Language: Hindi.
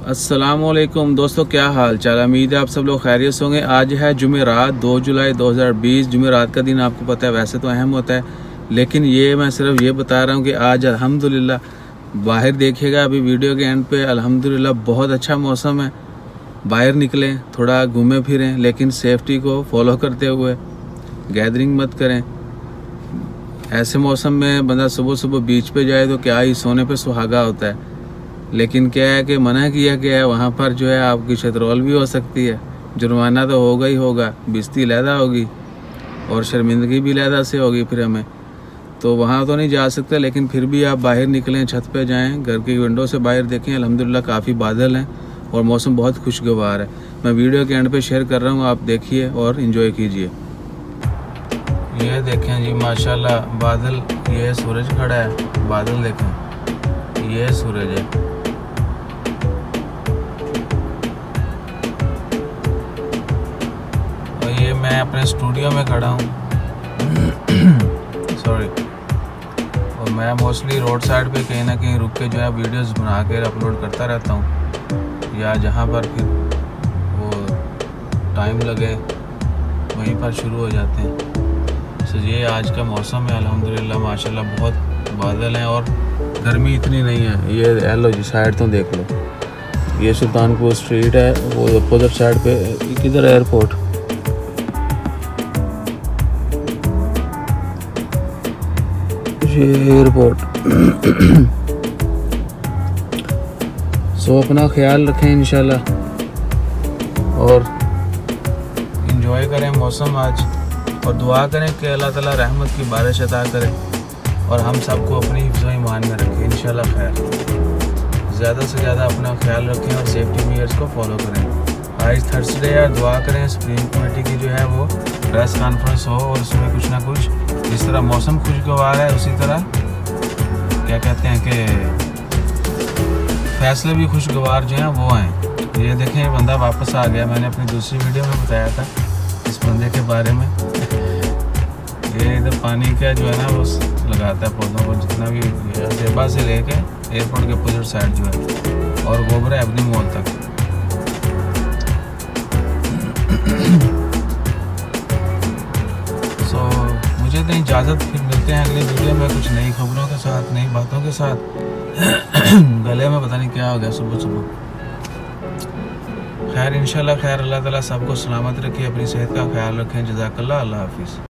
अस्सलामुअलैकुम दोस्तों, क्या हाल चाल। उम्मीद है आप सब लोग खैरियत से होंगे। आज है जुमेरात 2 जुलाई 2020। जुमेरात का दिन आपको पता है वैसे तो अहम होता है, लेकिन ये मैं सिर्फ ये बता रहा हूँ कि आज अल्हम्दुलिल्लाह बाहर देखिएगा अभी वीडियो के एंड पे, अल्हम्दुलिल्लाह बहुत अच्छा मौसम है। बाहर निकलें, थोड़ा घूमें फिरें, लेकिन सेफ्टी को फॉलो करते हुए। गैदरिंग मत करें। ऐसे मौसम में बंदा सुबह सुबह बीच पे जाए तो क्या ही सोने पे सुहागा होता है, लेकिन क्या है कि मना किया गया है। वहाँ पर जो है आपकी शतरौल भी हो सकती है, जुर्माना तो होगा ही होगा, बेइज्जती लहदा होगी और शर्मिंदगी भी लहदा से होगी फिर हमें। तो वहाँ तो नहीं जा सकते, लेकिन फिर भी आप बाहर निकलें, छत पे जाएं, घर की विंडो से बाहर देखें। अल्हम्दुलिल्लाह काफ़ी बादल हैं और मौसम बहुत खुशगवार है। मैं वीडियो के एंड पे शेयर कर रहा हूँ, आप देखिए और इन्जॉय कीजिए। ये देखें जी माशाल्लाह बादल, ये सूरज खड़ा है, बादल देखें, ये सूरज है। ये मैं अपने स्टूडियो में खड़ा हूँ सॉरी। और मैं मोस्टली रोड साइड पे कहीं ना कहीं रुक के जो है वीडियोस बना कर अपलोड करता रहता हूँ, या जहाँ पर फिर वो टाइम लगे वहीं पर शुरू हो जाते हैं। तो ये आज का मौसम है अल्हम्दुलिल्लाह माशाल्लाह, बहुत बादल हैं और गर्मी इतनी नहीं है। ये लो जी साइड तो देख लो, ये सुल्तानपुर स्ट्रीट है, वो अपोजिट साइड पे किधर एयरपोर्ट, ये एयरपोर्ट। सो अपना ख्याल रखें इंशाल्लाह और इंजॉय करें मौसम आज, और दुआ करें कि अल्लाह ताला रहमत की बारिश अता करें और हम सबको अपनी हिफ्ज़ ईमान में रखें इंशाल्लाह खैर। ज़्यादा से ज़्यादा अपना ख्याल रखें और सेफ्टी मेजर्स को फॉलो करें। आज थर्सडे है, दुआ करें सुप्रीम कमेटी की जो है वो प्रेस कॉन्फ्रेंस हो और उसमें कुछ ना कुछ, जिस तरह मौसम खुशगवार है उसी तरह क्या कहते हैं कि फैसले भी खुशगवार जो हैं वो हैं। ये देखें ये बंदा वापस आ गया, मैंने अपनी दूसरी वीडियो में बताया था इस बंदे के बारे में। ये इधर पानी का जो है ना वो लगाता है पौधों को, जितना भी जेबा से लेके एयरपोर्ट के अपोजिट साइड जो है और गोबरा एवनी मॉल तक। सो मुझे तो इजाज़त, फिर मिलते हैं अगली वीडियो में कुछ नई खबरों के साथ, नई बातों के साथ। गले में पता नहीं क्या हो गया सुबह सुबह। खैर इंशाल्लाह खैर, अल्लाह ताला सबको सलामत रखे, अपनी सेहत का ख्याल रखें। जज़ाकल्लाह, अल्लाह हाफिज़।